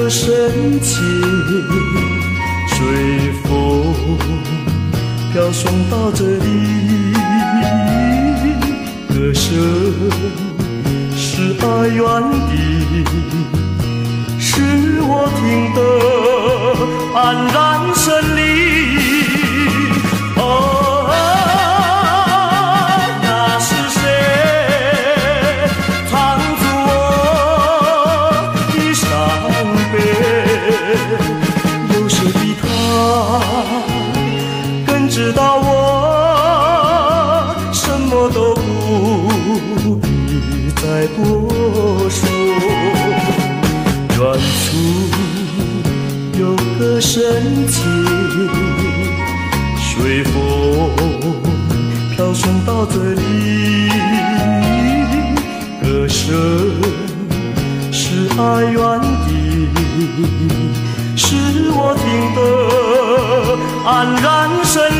个深情，随风飘送到这里。歌声是爱远地，是我听得安然神离。哦，那是谁藏住我的伤悲？有谁比他更知道我什么都不必再多说。远处有个深情，随风飘送到这里。歌声是爱远地，是我听得安然神